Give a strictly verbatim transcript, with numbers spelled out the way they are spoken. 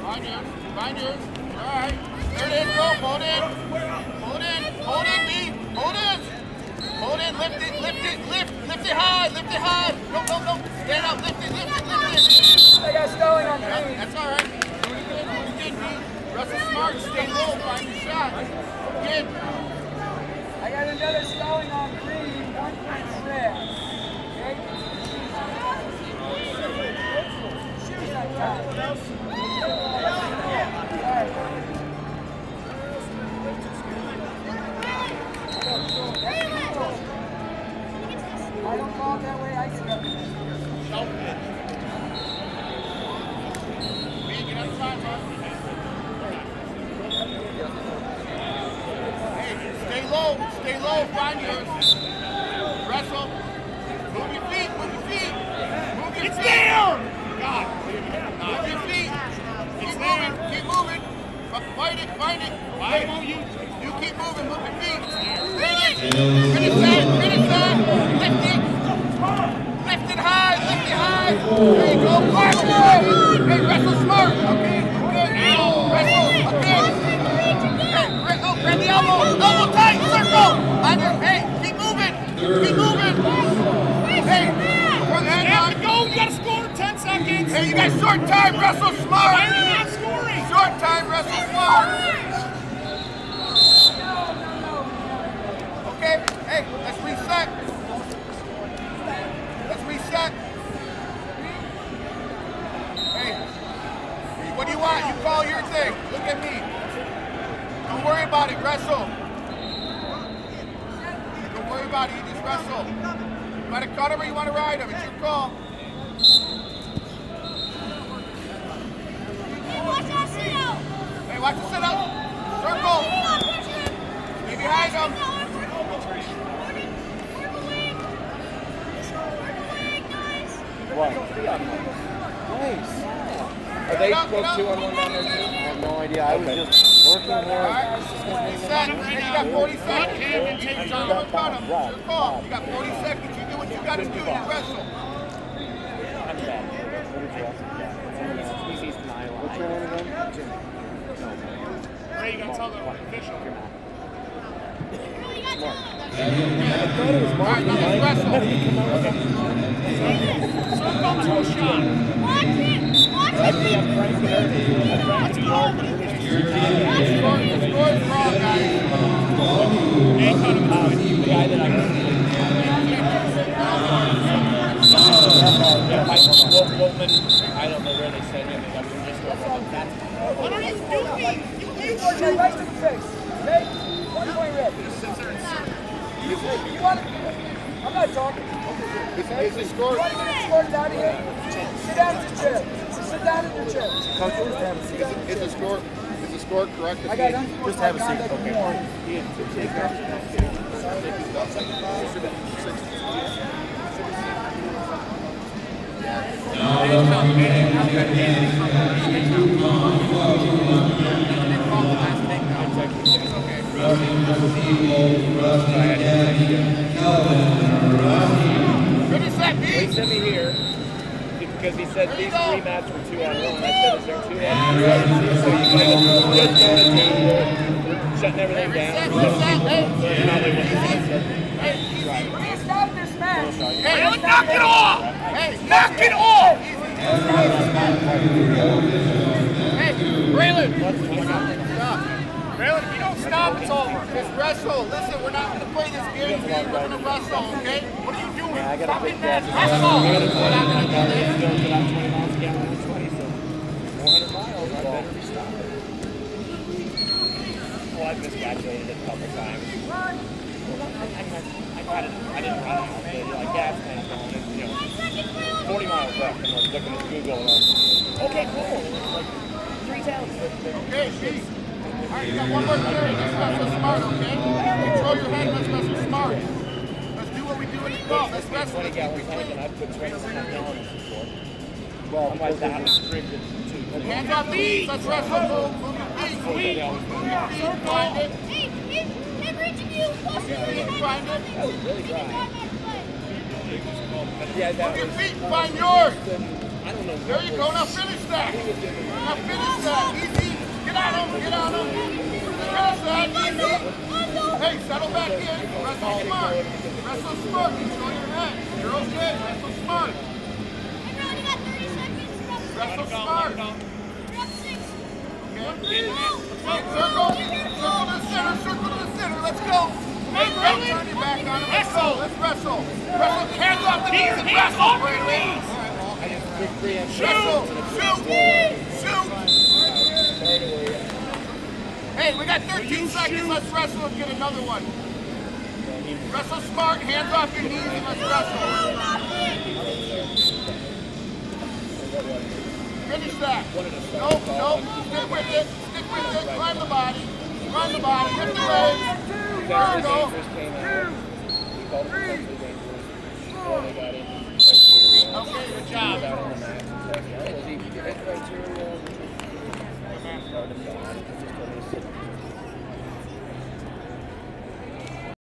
Find yours. Find yours. All right. There it is, bro. Hold in. Hold in. Hold in, B. Hold in. Hold in. Lift it. Lift it. Lift. Lift it high. Lift it high. Go, go, go. Stand up. Lift it. Lift it. Lift it. I got Stelling on Yep, green. that's all right. Do it again. Do it again, B. Russell Smart. Stay low. Find your shot. Again. I got another Stelling on green. One point red. Okay? Shoot that guy. I don't call it that way, I get up. Hey, stay low, stay low, find yours. Wrestle. Move your feet, move your feet. Move your It's feet. down! God. Move your feet. Keep moving, keep moving. Fight it, fight it. Fight it. You, you keep moving, move your feet. Finish that, finish that. Lift it. Lift it high, lift it high. There you go. Good. Hey, wrestle smart. Okay, good. Wrestle, okay. Hey, wrestle, grab the elbow. Elbow tight, circle. Under, hey, keep moving. Keep moving. Hey, front hand Have on. to go, you gotta score in ten seconds. Hey, you got short time, wrestle smart. Why are you not scoring? Short time, wrestle smart. Okay, hey, let's reset. Let's reset. Hey, what do you want? You call your thing. Look at me. Don't worry about it, wrestle. Don't worry about it, you just wrestle. You want to cut him or you want to ride him? It's your call. Hey, watch the sit up. Circle. Stay behind him. What? Nice. Are they both two on one down there too? I have no idea. I was just working All there. right. Reset. Hey, you got forty seconds. Hey, John, cut him. It's your call. You got forty seconds. You do what you got to do. You wrestle. I'm bad. He's East Nile. What's your name again? Jim. Ray, you gotta tell the official. I thought it was All right, now let's wrestle. So go to a shot. Watch it! Watch it! Let's go. The score is wrong, guys. Hey, cut him out. the guy that I Yeah, Mike Wolfman, I don't know where they sent him. I mean, just that's What are you doing? You One point right to the face. Okay? One point red. You, you want to, I'm not talking. Is the score? You want to get it scored out of here? Sit down in your chair. Sit down in your chair. Coach, just have a seat. Is the score? Is the score correct? I got unsportsmanlike Just have a seat. conduct Okay. warrant. Finish that, B. He sent me here because he said these three matches were two on one. I said, is there two on one? So you guys just going to team, shutting everything down. Reset, reset, Hey, please stop this match. Hey, Really? Knock it off! Hey, Knock it off! Hey, Braylon. Stop. Braylon, if you don't stop, it's over. Just wrestle. Listen, we're not going to play this game. We're going to wrestle, okay? What are you doing? I got a Stop big it, dad. man. Wrestle! We're not going to do this. twenty miles again, one twenty, so four hundred miles. I better be stopping. Well, I've miscalculated it a couple times. I, I, I, I, I didn't run out there, like gas tank on it, you know, forty miles left, and I was looking at Google, and I was, okay, cool, and it's like three towns. Okay, peace. All right, you got one more period. Let's wrestle smart, okay? Control your head. Let's wrestle smart. Let's do what we do in the golf. Let's wrestle. twenty gallon tank, and I've put twenty-seven gallons before. Well, I'm like that restricted to Hands off the knees. Let's wrestle. Move, move your feet. Move your feet. Find it. Hey, he's, he's reaching you. Close to Move your feet. Find it. That was really dry. Yeah, that Move your was, feet. Find yours. I I don't know. There you go. Now finish that. Now finish that. Easy. Get on him. Get on him. Finish that. Easy. Hey, settle back in. Wrestle smart. Wrestle smart. Control your head. You're okay. Wrestle smart. Wrestle smart. Okay. Circle. Circle to the center. Circle to the center. Let's go. Hey, don't turn your back on him. Let's go. Let's wrestle. Wrestle. Hands off the knees and wrestle. Brandon. Wrestle. Shoot. Shoot. Hey, we got thirteen seconds. Let's wrestle and get another one. Wrestle smart. Hands off your knees and let's wrestle. Finish that. Nope, nope. Stick with it. Stick with it. Climb the body. Climb the body. Lift the legs. There we go. He called it potentially dangerous.